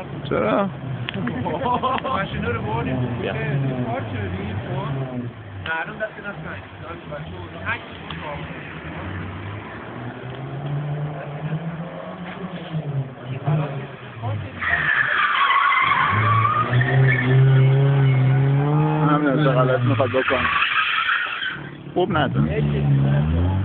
چرا؟ ماشینا رو بردیم بیا. کار شدیم معلوم دست نستن همین از غلط میخواد بکن خوب نداره